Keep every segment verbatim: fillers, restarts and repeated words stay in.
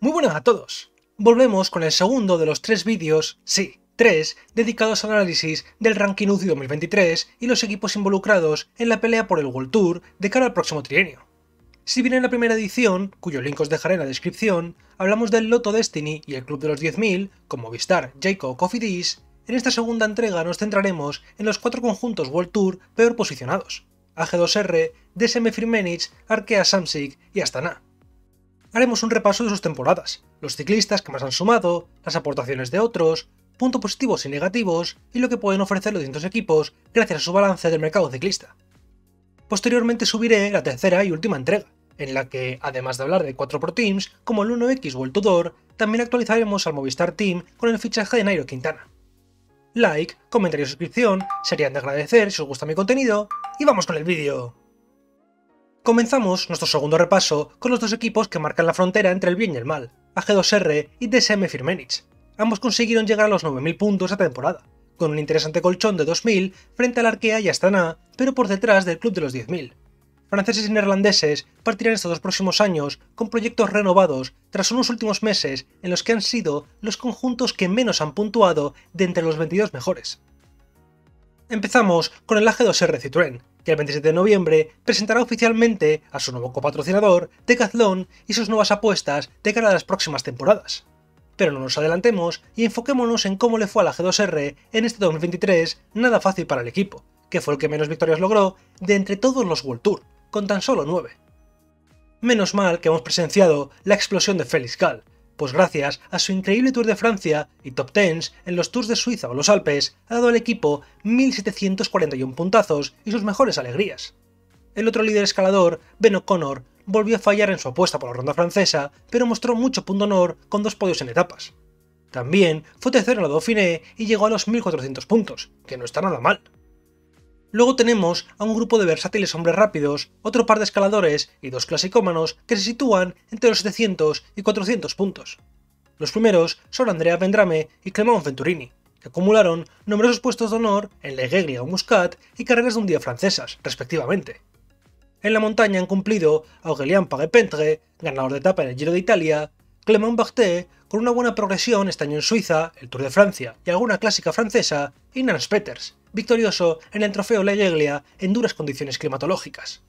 Muy buenas a todos. Volvemos con el segundo de los tres vídeos, sí, tres, dedicados al análisis del ranking U C I dos mil veintitrés y los equipos involucrados en la pelea por el World Tour de cara al próximo trienio. Si bien en la primera edición, cuyo link os dejaré en la descripción, hablamos del Lotto Destiny y el Club de los diez mil, con Movistar, Jayco o Cofidis, en esta segunda entrega nos centraremos en los cuatro conjuntos World Tour peor posicionados: A G dos R, D S M Firmenich, Arkea Samsic y Astana. Haremos un repaso de sus temporadas, los ciclistas que más han sumado, las aportaciones de otros, puntos positivos y negativos y lo que pueden ofrecer los distintos equipos gracias a su balance del mercado ciclista. Posteriormente subiré la tercera y última entrega, en la que, además de hablar de cuatro Pro Teams como el uno X o el Tudor, también actualizaremos al Movistar Team con el fichaje de Nairo Quintana. Like, comentario y suscripción serían de agradecer si os gusta mi contenido, y vamos con el vídeo. Comenzamos nuestro segundo repaso con los dos equipos que marcan la frontera entre el bien y el mal, A G dos R y D S M Firmenich. Ambos consiguieron llegar a los nueve mil puntos a temporada, con un interesante colchón de dos mil frente al Arkea y Astana, pero por detrás del Club de los diez mil. Franceses y neerlandeses partirán estos dos próximos años con proyectos renovados tras unos últimos meses en los que han sido los conjuntos que menos han puntuado de entre los veintidós mejores. Empezamos con el A G dos R Citroën, que el veintisiete de noviembre presentará oficialmente a su nuevo copatrocinador, Decathlon, y sus nuevas apuestas de cara a las próximas temporadas. Pero no nos adelantemos y enfoquémonos en cómo le fue al A G dos R en este dos mil veintitrés, nada fácil para el equipo, que fue el que menos victorias logró de entre todos los World Tour, con tan solo nueve. Menos mal que hemos presenciado la explosión de Felix Gall, pues gracias a su increíble Tour de Francia y top diez en los Tours de Suiza o los Alpes, ha dado al equipo mil setecientos cuarenta y uno puntazos y sus mejores alegrías. El otro líder escalador, Ben O'Connor, volvió a fallar en su apuesta por la ronda francesa, pero mostró mucho punto honor con dos podios en etapas. También fue tercero en la Dauphiné y llegó a los mil cuatrocientos puntos, que no está nada mal. Luego tenemos a un grupo de versátiles hombres rápidos, otro par de escaladores y dos clasicómanos que se sitúan entre los setecientos y cuatrocientos puntos. Los primeros son Andrea Vendrame y Clément Venturini, que acumularon numerosos puestos de honor en La Aiguille o Muscat y carreras de un día francesas, respectivamente. En la montaña han cumplido Aurélien Paré-Pentre, ganador de etapa en el Giro de Italia, Clément Bardet, con una buena progresión este año en Suiza, el Tour de Francia y alguna clásica francesa, y Nance Peters, victorioso en el trofeo La Aiguille en duras condiciones climatológicas.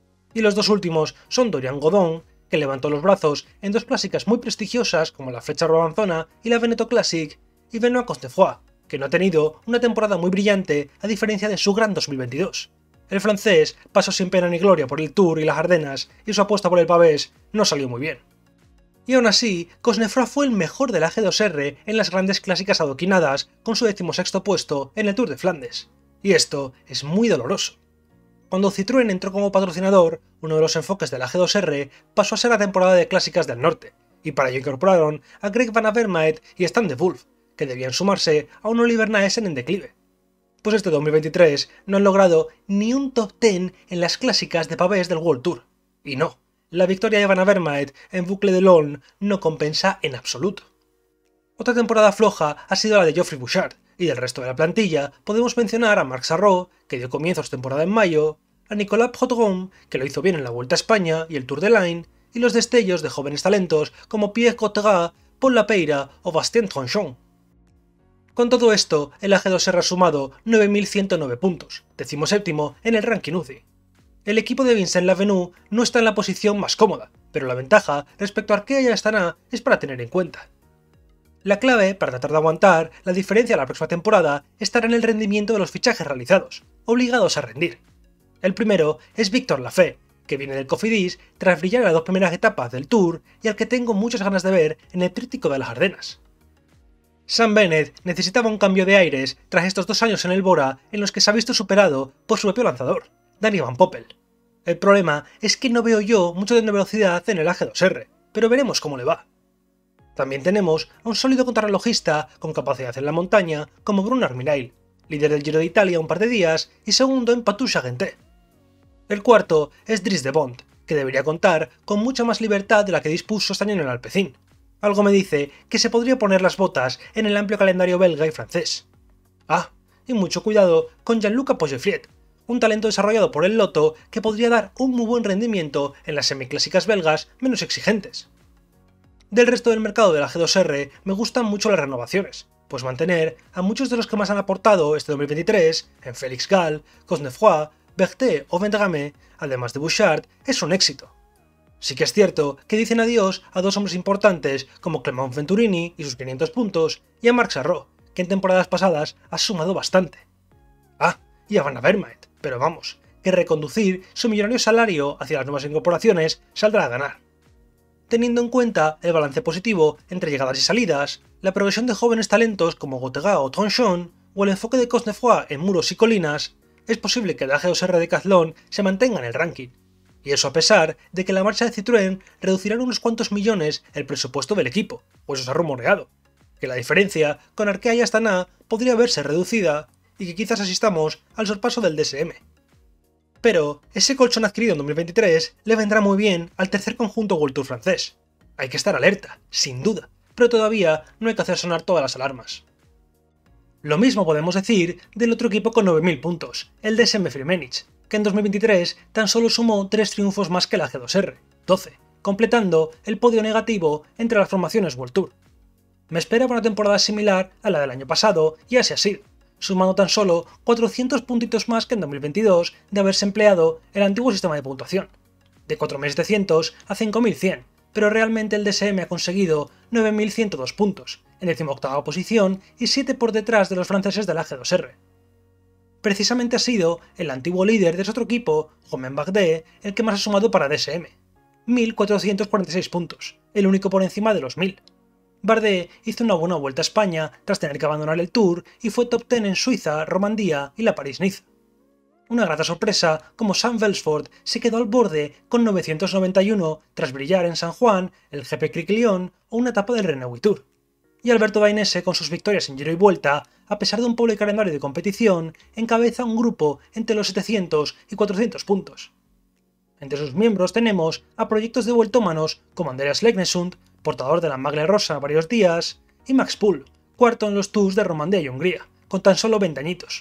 Y los dos últimos son Dorian Godon, que levantó los brazos en dos clásicas muy prestigiosas como la Flecha Romanzona y la Veneto Classic, y Benoît Cosnefroid, que no ha tenido una temporada muy brillante a diferencia de su gran dos mil veintidós. El francés pasó sin pena ni gloria por el Tour y las Ardenas, y su apuesta por el pavés no salió muy bien. Y aún así, Cosnefroid fue el mejor del A G dos R en las grandes clásicas adoquinadas con su decimosexto puesto en el Tour de Flandes. Y esto es muy doloroso. Cuando Citroën entró como patrocinador, uno de los enfoques del A G dos R pasó a ser la temporada de clásicas del norte, y para ello incorporaron a Greg Van Avermaet y Stan de Wolf, que debían sumarse a un Oliver Naesen en declive. Pues este dos mil veintitrés no han logrado ni un top diez en las clásicas de pavés del World Tour. Y no, la victoria de Van Avermaet en Boucle de l'Aulne no compensa en absoluto. Otra temporada floja ha sido la de Geoffrey Bouchard, y del resto de la plantilla podemos mencionar a Marc Sarraud, que dio comienzo a su temporada en mayo, a Nicolas Prodhomme, que lo hizo bien en la Vuelta a España y el Tour de l'Ain, y los destellos de jóvenes talentos como Pierre Cotterat, Paul Lapeira o Bastien Tronchon. Con todo esto, el A G dos R ha sumado nueve mil ciento nueve puntos, decimoséptimo en el ranking U C I. El equipo de Vincent Lavenu no está en la posición más cómoda, pero la ventaja respecto a Arkea y Astana es para tener en cuenta. La clave para tratar de aguantar la diferencia la próxima temporada estará en el rendimiento de los fichajes realizados, obligados a rendir. El primero es Victor Lafay, que viene del Cofidis tras brillar en las dos primeras etapas del Tour y al que tengo muchas ganas de ver en el tríptico de las Ardenas. Sam Bennett necesitaba un cambio de aires tras estos dos años en el Bora en los que se ha visto superado por su propio lanzador, Danny Van Poppel. El problema es que no veo yo mucho de velocidad en el A G dos R, pero veremos cómo le va. También tenemos a un sólido contrarrelojista con capacidad en la montaña como Bruno Armirail, líder del Giro de Italia un par de días y segundo en Poitou-Charentes. El cuarto es Dries de Bont, que debería contar con mucha más libertad de la que dispuso este año en el Alpecin. Algo me dice que se podría poner las botas en el amplio calendario belga y francés. Ah, y mucho cuidado con Gianluca Pogefriet, un talento desarrollado por el Lotto que podría dar un muy buen rendimiento en las semiclásicas belgas menos exigentes. Del resto del mercado de la G dos R me gustan mucho las renovaciones, pues mantener a muchos de los que más han aportado este dos mil veintitrés, en Félix Gall, Cosnefroid, Berthet o Vendrame, además de Bouchard, es un éxito. Sí que es cierto que dicen adiós a dos hombres importantes como Clément Venturini y sus quinientos puntos, y a Marc Sarraud, que en temporadas pasadas ha sumado bastante. Ah, y a Van Avermaet, pero vamos, que reconducir su millonario salario hacia las nuevas incorporaciones saldrá a ganar. Teniendo en cuenta el balance positivo entre llegadas y salidas, la progresión de jóvenes talentos como Gotega o Tronchon, o el enfoque de Cosnefroid en muros y colinas, es posible que la G dos R Decathlon se mantenga en el ranking. Y eso a pesar de que la marcha de Citroën reducirá en unos cuantos millones el presupuesto del equipo, pues eso se ha rumoreado, que la diferencia con Arkea y Astana podría verse reducida y que quizás asistamos al sorpaso del D S M. Pero ese colchón adquirido en dos mil veintitrés le vendrá muy bien al tercer conjunto World Tour francés. Hay que estar alerta, sin duda, pero todavía no hay que hacer sonar todas las alarmas. Lo mismo podemos decir del otro equipo con nueve mil puntos, el D S M Firmenich, que en dos mil veintitrés tan solo sumó tres triunfos más que la G dos R, doce, completando el podio negativo entre las formaciones World Tour. Me esperaba una temporada similar a la del año pasado y así ha sido, sumando tan solo cuatrocientos puntitos más que en dos mil veintidós de haberse empleado el antiguo sistema de puntuación, de cuatro mil setecientos a cinco mil cien, pero realmente el D S M ha conseguido nueve mil ciento dos puntos, en decimoctava posición y siete por detrás de los franceses de la G dos R. Precisamente ha sido el antiguo líder de ese otro equipo, Romain Bardet, el que más ha sumado para D S M, mil cuatrocientos cuarenta y seis puntos, el único por encima de los mil. Bardet hizo una buena vuelta a España tras tener que abandonar el Tour y fue top diez en Suiza, Romandía y la París-Niza. Una grata sorpresa como Sam Velsford se quedó al borde con novecientos noventa y uno tras brillar en San Juan, el G P Cric-Lyon o una etapa del Renault Tour. Y Alberto Dainese con sus victorias en Giro y Vuelta, a pesar de un pobre calendario de competición, encabeza un grupo entre los setecientos y cuatrocientos puntos. Entre sus miembros tenemos a proyectos de vueltómanos como Andreas Leknesund, portador de la Maglia Rosa varios días, y Max Poole, cuarto en los Tours de Romandía y Hungría, con tan solo veinte añitos.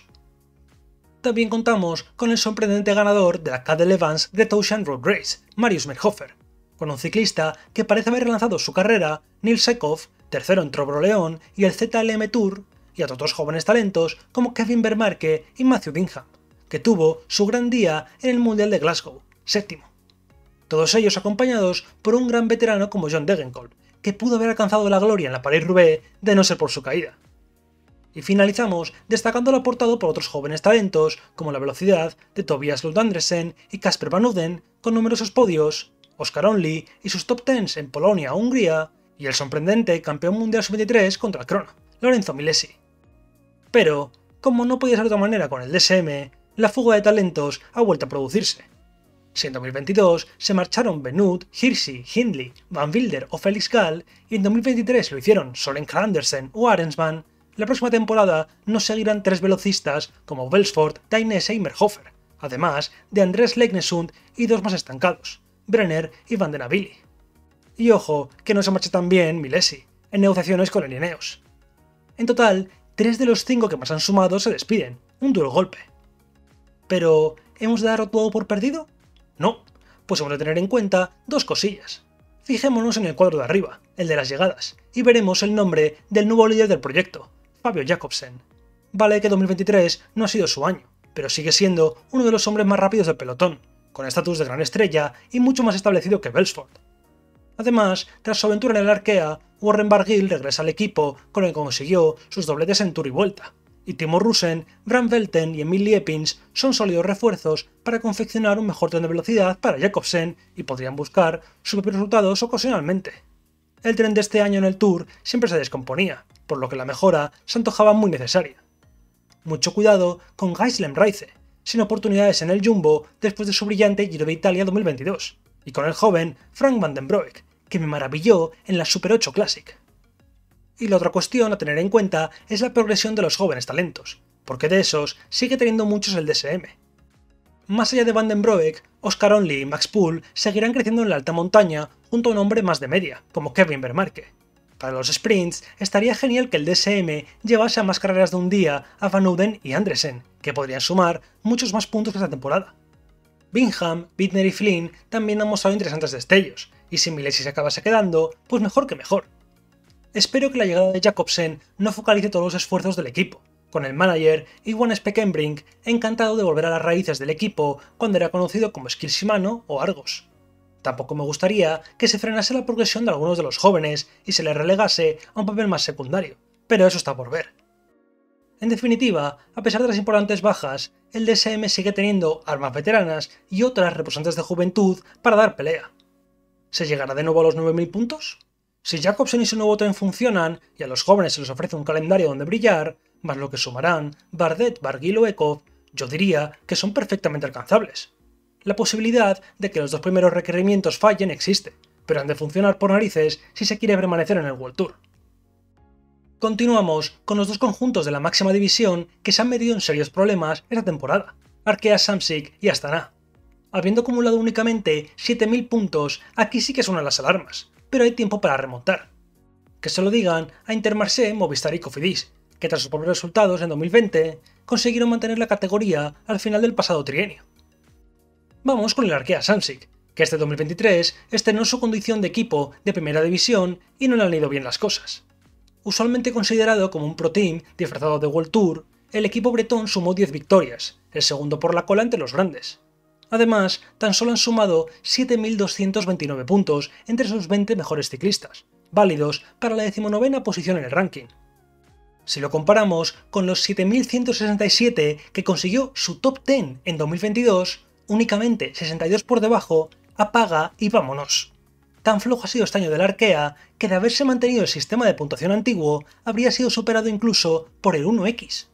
También contamos con el sorprendente ganador de la Cadel Evans de Touchant Road Race, Marius Merhofer, con un ciclista que parece haber relanzado su carrera, Nils Sekov, tercero en Trobro-León y el Z L M Tour, y a otros jóvenes talentos como Kevin Vermarke y Matthew Bingham, que tuvo su gran día en el Mundial de Glasgow, séptimo. Todos ellos acompañados por un gran veterano como John Degenkolb, que pudo haber alcanzado la gloria en la París-Roubaix de no ser por su caída. Y finalizamos destacando lo aportado por otros jóvenes talentos como la velocidad de Tobias Lund Andersen y Casper Van Uden, con numerosos podios, Oscar Only y sus top tens en Polonia o Hungría, y el sorprendente campeón mundial sub veintitrés contra el crono, Lorenzo Milesi. Pero, como no podía ser de otra manera con el D S M, la fuga de talentos ha vuelto a producirse. Si en dos mil veintidós se marcharon Benoot, Hirschi, Hindley, Van Wilder o Félix Gall, y en dos mil veintitrés lo hicieron Soren Kragh Andersen o Arensman, la próxima temporada nos seguirán tres velocistas como Velsford, Dainese y Merhofer, además de Andreas Leknesund y dos más estancados, Brenner y Van den Abili. Y ojo, que no se marcha tan bien Milesi, en negociaciones con el Ineos. En total, tres de los cinco que más han sumado se despiden, un duro golpe. Pero, ¿hemos de darlo todo por perdido? No, pues hemos de tener en cuenta dos cosillas. Fijémonos en el cuadro de arriba, el de las llegadas, y veremos el nombre del nuevo líder del proyecto, Fabio Jakobsen. Vale que dos mil veintitrés no ha sido su año, pero sigue siendo uno de los hombres más rápidos del pelotón, con estatus de gran estrella y mucho más establecido que Velsford. Además, tras su aventura en el Arkea, Warren Barguil regresa al equipo con el que consiguió sus dobletes en Tour y Vuelta, y Timo Russen, Bram Velten y Emil Liepins son sólidos refuerzos para confeccionar un mejor tren de velocidad para Jakobsen y podrían buscar sus propios resultados ocasionalmente. El tren de este año en el Tour siempre se descomponía, por lo que la mejora se antojaba muy necesaria. Mucho cuidado con Gijslen Reise, sin oportunidades en el Jumbo después de su brillante Giro de Italia dos mil veintidós, y con el joven Frank van den Broek, que me maravilló en la Super ocho Classic. Y la otra cuestión a tener en cuenta es la progresión de los jóvenes talentos, porque de esos sigue teniendo muchos el D S M. Más allá de Van den Broek, Oscar Only y Max Poole seguirán creciendo en la alta montaña junto a un hombre más de media, como Kevin Vermarke. Para los sprints, estaría genial que el D S M llevase a más carreras de un día a Van Uden y Andresen, que podrían sumar muchos más puntos que esta temporada. Bingham, Bittner y Flynn también han mostrado interesantes destellos, y si Milesi se acabase quedando, pues mejor que mejor. Espero que la llegada de Jakobsen no focalice todos los esfuerzos del equipo, con el manager Iwan Spekenbrink encantado de volver a las raíces del equipo cuando era conocido como Skill Shimano o Argos. Tampoco me gustaría que se frenase la progresión de algunos de los jóvenes y se les relegase a un papel más secundario, pero eso está por ver. En definitiva, a pesar de las importantes bajas, el D S M sigue teniendo armas veteranas y otras representantes de juventud para dar pelea. ¿Se llegará de nuevo a los nueve mil puntos? Si Jakobsen y su nuevo tren funcionan y a los jóvenes se les ofrece un calendario donde brillar, más lo que sumarán Bardet, Barguil o Ekov, yo diría que son perfectamente alcanzables. La posibilidad de que los dos primeros requerimientos fallen existe, pero han de funcionar por narices si se quiere permanecer en el World Tour. Continuamos con los dos conjuntos de la máxima división que se han metido en serios problemas esta temporada, Arkea Samsic y Astana. Habiendo acumulado únicamente siete mil puntos, aquí sí que suenan las alarmas, pero hay tiempo para remontar. Que se lo digan a Intermarché, Movistar y Cofidis, que tras sus pobres resultados en dos mil veinte consiguieron mantener la categoría al final del pasado trienio. Vamos con el Arkea Samsic, que este dos mil veintitrés estrenó su condición de equipo de primera división y no le han ido bien las cosas. Usualmente considerado como un pro team disfrazado de World Tour, el equipo bretón sumó diez victorias, el segundo por la cola entre los grandes. Además, tan solo han sumado siete mil doscientos veintinueve puntos entre sus veinte mejores ciclistas, válidos para la decimonovena posición en el ranking. Si lo comparamos con los siete mil ciento sesenta y siete que consiguió su top diez en dos mil veintidós, únicamente sesenta y dos por debajo, apaga y vámonos. Tan flojo ha sido este año del Arkea que de haberse mantenido el sistema de puntuación antiguo habría sido superado incluso por el uno equis.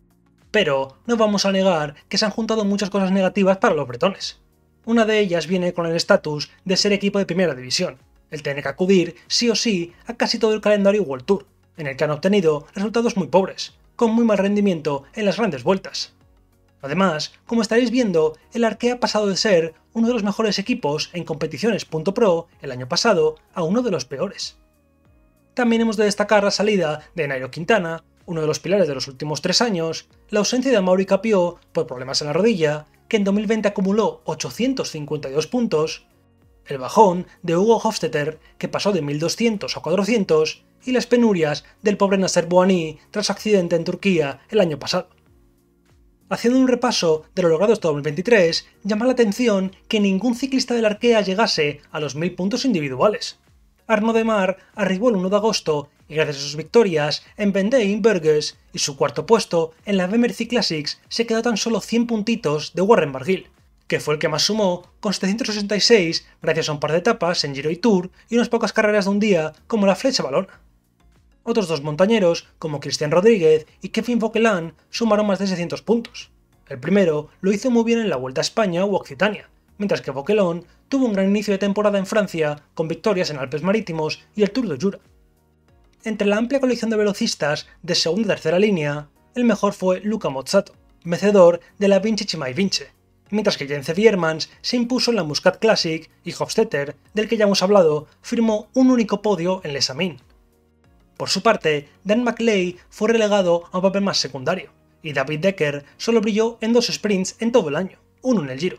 Pero no vamos a negar que se han juntado muchas cosas negativas para los bretones. Una de ellas viene con el estatus de ser equipo de primera división, el tener que acudir sí o sí a casi todo el calendario World Tour, en el que han obtenido resultados muy pobres, con muy mal rendimiento en las grandes vueltas. Además, como estaréis viendo, el Arkea ha pasado de ser uno de los mejores equipos en competiciones .pro el año pasado a uno de los peores. También hemos de destacar la salida de Nairo Quintana, uno de los pilares de los últimos tres años, la ausencia de Amaury Capiot por problemas en la rodilla, que en dos mil veinte acumuló ochocientos cincuenta y dos puntos, el bajón de Hugo Hofstetter, que pasó de mil doscientos a cuatrocientos, y las penurias del pobre Nasser Bouhanni tras accidente en Turquía el año pasado. Haciendo un repaso de lo logrado este dos mil veintitrés, llama la atención que ningún ciclista del Arkea llegase a los mil puntos individuales. Arnaud Démare arribó el uno de agosto y gracias a sus victorias en Vendée y Burgos y su cuarto puesto en la V M R C Classics se quedó tan solo cien puntitos de Warren Barguil, que fue el que más sumó con setecientos sesenta y seis gracias a un par de etapas en Giro y Tour y unas pocas carreras de un día como la Flecha Valona. Otros dos montañeros, como Cristian Rodríguez y Kevin Vauquelin, sumaron más de seiscientos puntos. El primero lo hizo muy bien en la Vuelta a España u Occitania, mientras que Vauquelin tuvo un gran inicio de temporada en Francia, con victorias en Alpes Marítimos y el Tour de Jura. Entre la amplia colección de velocistas de segunda y tercera línea, el mejor fue Luca Mozzato, vencedor de la Vinci Chimay Vinci, mientras que Jens Viermans se impuso en la Muscat Classic y Hofstetter, del que ya hemos hablado, firmó un único podio en Les Amis. Por su parte, Dan McLay fue relegado a un papel más secundario, y David Decker solo brilló en dos sprints en todo el año, uno en el Giro.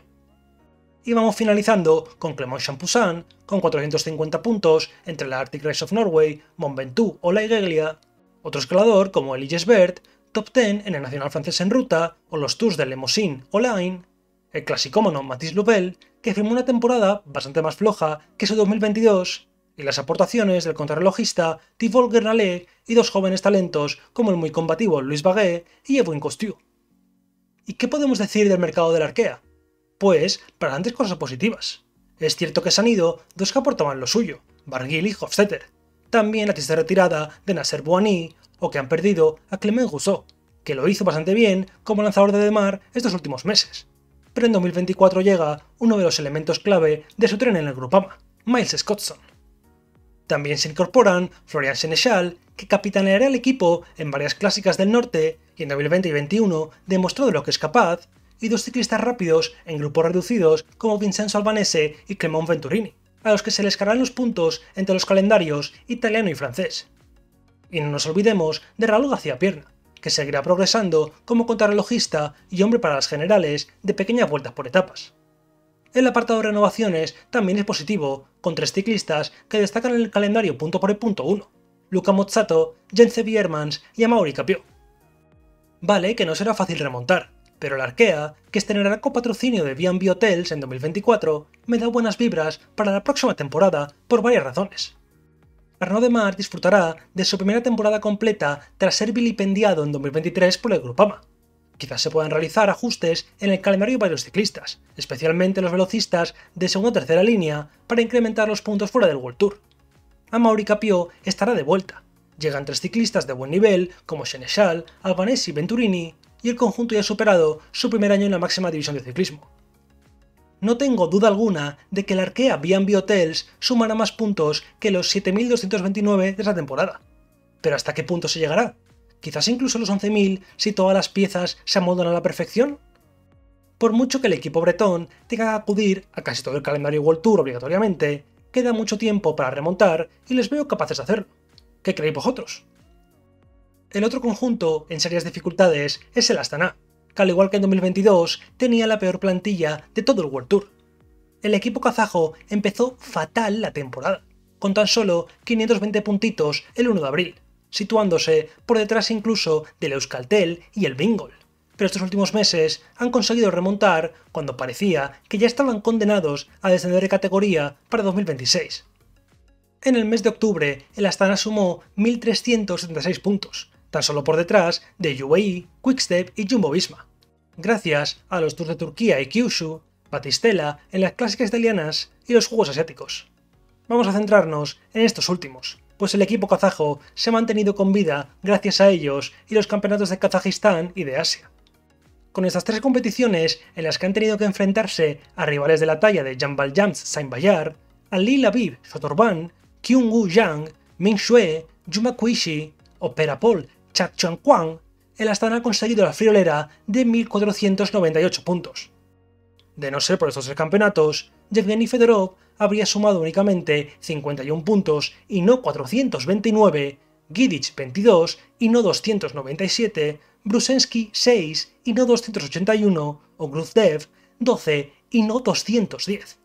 Y vamos finalizando con Clément Champoussin, con cuatrocientos cincuenta puntos entre la Arctic Race of Norway, Mont Ventoux o la Igeglia, otro escalador como Elie Gisbert, top diez en el Nacional Francés en ruta, o los Tours de Lemosín o Lain, el clasicómono Mathis Loubel, que firmó una temporada bastante más floja que su dos mil veintidós, y las aportaciones del contrarrelojista Thibaut Guernalet y dos jóvenes talentos como el muy combativo Louis Baguet y Edwin Costiu. ¿Y qué podemos decir del mercado del Arkea? Pues, para antes cosas positivas. Es cierto que se han ido dos que aportaban lo suyo, Barguil y Hofstetter. También la triste retirada de Nasser Bouhanni, o que han perdido a Clement Rousseau, que lo hizo bastante bien como lanzador de Démare estos últimos meses. Pero en dos mil veinticuatro llega uno de los elementos clave de su tren en el Groupama, Miles Scottson. También se incorporan Florian Sénéchal, que capitaneará el equipo en varias clásicas del norte y en dos mil veinte y dos mil veintiuno demostró de lo que es capaz, y dos ciclistas rápidos en grupos reducidos como Vincenzo Albanese y Clément Venturini, a los que se les cargarán los puntos entre los calendarios italiano y francés. Y no nos olvidemos de Raúl García Pierna, que seguirá progresando como contrarrelojista y hombre para las generales de pequeñas vueltas por etapas. El apartado de renovaciones también es positivo, con tres ciclistas que destacan en el calendario punto por el punto uno, Luca Mozzato, Jens Biermans y Amaury Capiot. Vale que no será fácil remontar, pero la Arkea, que estrenará con patrocinio de B and B Hotels en dos mil veinticuatro, me da buenas vibras para la próxima temporada por varias razones. Arnaud Démare disfrutará de su primera temporada completa tras ser vilipendiado en dos mil veintitrés por el Groupama. Quizás se puedan realizar ajustes en el calendario de varios ciclistas, especialmente los velocistas de segunda o tercera línea, para incrementar los puntos fuera del World Tour. Amaury Capiot estará de vuelta. Llegan tres ciclistas de buen nivel como Sénéchal, Albanese y Venturini, y el conjunto ya ha superado su primer año en la máxima división de ciclismo. No tengo duda alguna de que la Arkea B and B Hotels sumará más puntos que los siete mil doscientos veintinueve de esa temporada. ¿Pero hasta qué punto se llegará? ¿Quizás incluso los once mil si todas las piezas se amoldan a la perfección? Por mucho que el equipo bretón tenga que acudir a casi todo el calendario World Tour obligatoriamente, queda mucho tiempo para remontar y les veo capaces de hacerlo. ¿Qué creéis vosotros? El otro conjunto en serias dificultades es el Astana, que al igual que en dos mil veintidós tenía la peor plantilla de todo el World Tour. El equipo kazajo empezó fatal la temporada, con tan solo quinientos veinte puntitos el uno de abril, situándose por detrás incluso del Euskaltel y el Bingol, pero estos últimos meses han conseguido remontar cuando parecía que ya estaban condenados a descender de categoría para dos mil veintiséis. En el mes de octubre, el Astana sumó mil trescientos setenta y seis puntos, tan solo por detrás de U A E, Quickstep y Jumbo-Visma, gracias a los Tours de Turquía y Kyushu, Batistela en las clásicas italianas y los Juegos Asiáticos. Vamos a centrarnos en estos últimos, pues el equipo kazajo se ha mantenido con vida gracias a ellos y los campeonatos de Kazajistán y de Asia. Con estas tres competiciones en las que han tenido que enfrentarse a rivales de la talla de Jambal Jams Saint Bayar, Ali Labib Zotorban, Kyung-Woo Yang, Ming Xue, Yuma Kuishi o Perapol Chakchuanquan, el Astana ha conseguido la friolera de mil cuatrocientos noventa y ocho puntos. De no ser por estos tres campeonatos, Yevgeny Fedorov habría sumado únicamente cincuenta y un puntos y no cuatrocientos veintinueve, Gidich veintidós y no doscientos noventa y siete, Brusensky seis y no doscientos ochenta y uno o Gruzdev doce y no doscientos diez.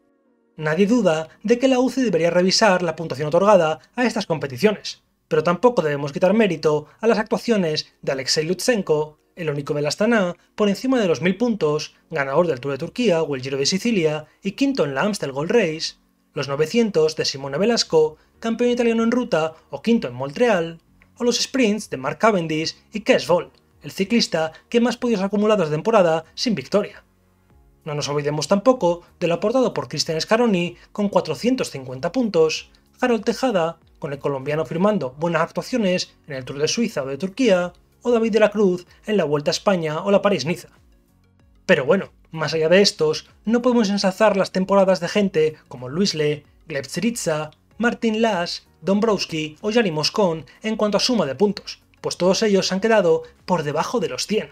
Nadie duda de que la U C I debería revisar la puntuación otorgada a estas competiciones, pero tampoco debemos quitar mérito a las actuaciones de Alexei Lutsenko, el único del Astana, por encima de los mil puntos, ganador del Tour de Turquía o el Giro de Sicilia y quinto en la Amstel Gold Race, los novecientos de Simone Velasco, campeón italiano en ruta o quinto en Montreal, o los sprints de Mark Cavendish y Kees Bol, el ciclista que más podios acumulados de temporada sin victoria. No nos olvidemos tampoco de lo aportado por Cristian Scaroni con cuatrocientos cincuenta puntos, Harold Tejada, con el colombiano firmando buenas actuaciones en el Tour de Suiza o de Turquía, o David de la Cruz en la Vuelta a España o la París-Niza. Pero bueno, más allá de estos, no podemos ensalzar las temporadas de gente como Luis Le, Gleb Syriza, Martin Lash, Dombrowski o Yanni Moscon en cuanto a suma de puntos, pues todos ellos han quedado por debajo de los cien.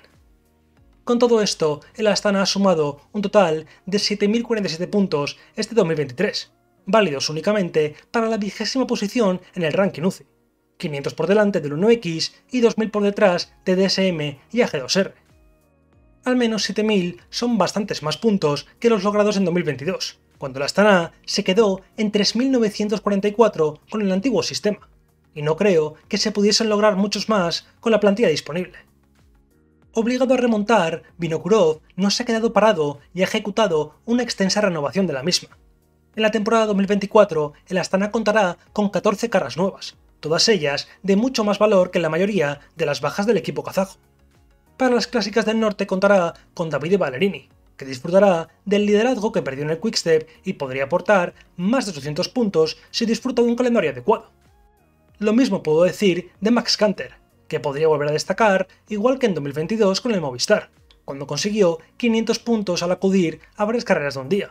Con todo esto, el Astana ha sumado un total de siete mil cuarenta y siete puntos este dos mil veintitrés, válidos únicamente para la vigésima posición en el ranking U C I, quinientos por delante del uno equis y dos mil por detrás de D S M y A G dos R. Al menos siete mil son bastantes más puntos que los logrados en dos mil veintidós, cuando el Astana se quedó en tres mil novecientos cuarenta y cuatro con el antiguo sistema, y no creo que se pudiesen lograr muchos más con la plantilla disponible. Obligado a remontar, Vinokurov no se ha quedado parado y ha ejecutado una extensa renovación de la misma. En la temporada dos mil veinticuatro, el Astana contará con catorce caras nuevas, todas ellas de mucho más valor que la mayoría de las bajas del equipo kazajo. Para las clásicas del norte contará con Davide Ballerini, que disfrutará del liderazgo que perdió en el Quickstep y podría aportar más de ochocientos puntos si disfruta de un calendario adecuado. Lo mismo puedo decir de Max Kanter, que podría volver a destacar igual que en dos mil veintidós con el Movistar, cuando consiguió quinientos puntos al acudir a varias carreras de un día.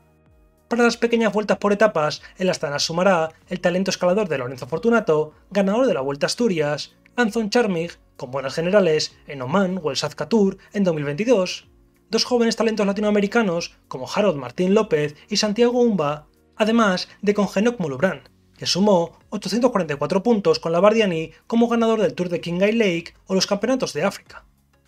Para las pequeñas vueltas por etapas, el Astana sumará el talento escalador de Lorenzo Fortunato, ganador de la Vuelta a Asturias, Anton Charmig, con buenas generales en Oman o el Sazka Tour en dos mil veintidós, dos jóvenes talentos latinoamericanos como Harold Martín López y Santiago Umba, además de con Henok Mulubran, que sumó ochocientos cuarenta y cuatro puntos con la Bardiani como ganador del Tour de Kingai Lake o los Campeonatos de África.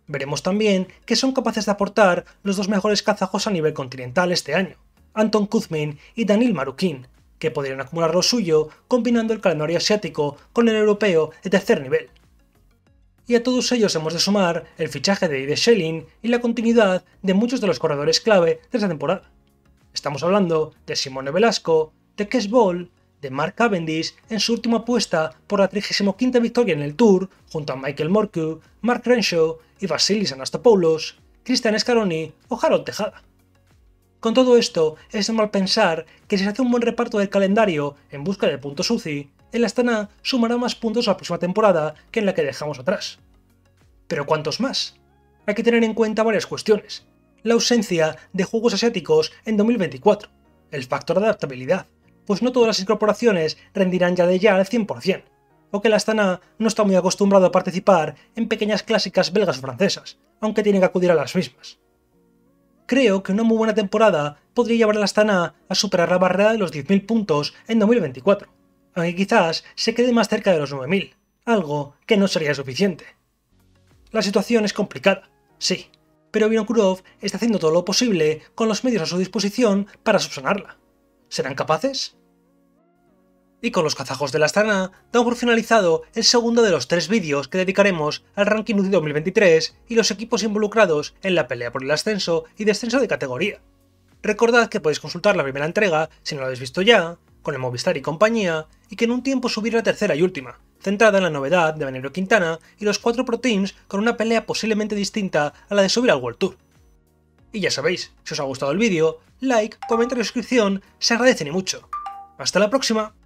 Veremos también que son capaces de aportar los dos mejores kazajos a nivel continental este año, Anton Kuzmin y Danil Marukin, que podrían acumular lo suyo combinando el calendario asiático con el europeo de tercer nivel. Y a todos ellos hemos de sumar el fichaje de Ide Schelling y la continuidad de muchos de los corredores clave de esta temporada. Estamos hablando de Simone Velasco, de Kees Bol, de Mark Cavendish en su última apuesta por la trigésima quinta victoria en el Tour, junto a Michael Morkov, Mark Renshaw y Vasilis Anastopoulos, Cristian Scaroni o Harold Tejada. Con todo esto, es normal pensar que si se hace un buen reparto del calendario en busca de puntos U C I, el Astana sumará más puntos la próxima temporada que en la que dejamos atrás. ¿Pero cuántos más? Hay que tener en cuenta varias cuestiones. La ausencia de juegos asiáticos en dos mil veinticuatro, el factor de adaptabilidad, pues no todas las incorporaciones rendirán ya de ya al cien por cien, o que el Astana no está muy acostumbrado a participar en pequeñas clásicas belgas o francesas, aunque tiene que acudir a las mismas. Creo que una muy buena temporada podría llevar al Astana a superar la barrera de los diez mil puntos en dos mil veinticuatro, aunque quizás se quede más cerca de los nueve mil, algo que no sería suficiente. La situación es complicada, sí, pero Vinokurov está haciendo todo lo posible con los medios a su disposición para subsanarla. ¿Serán capaces? Y con los kazajos del Astana damos por finalizado el segundo de los tres vídeos que dedicaremos al ranking U C I dos mil veintitrés y los equipos involucrados en la pelea por el ascenso y descenso de categoría. Recordad que podéis consultar la primera entrega, si no lo habéis visto ya, con el Movistar y compañía, y que en un tiempo subiré la tercera y última, centrada en la novedad de Vanero Quintana y los cuatro Pro Teams con una pelea posiblemente distinta a la de subir al World Tour. Y ya sabéis, si os ha gustado el vídeo, like, comentario y suscripción se agradecen y mucho. ¡Hasta la próxima!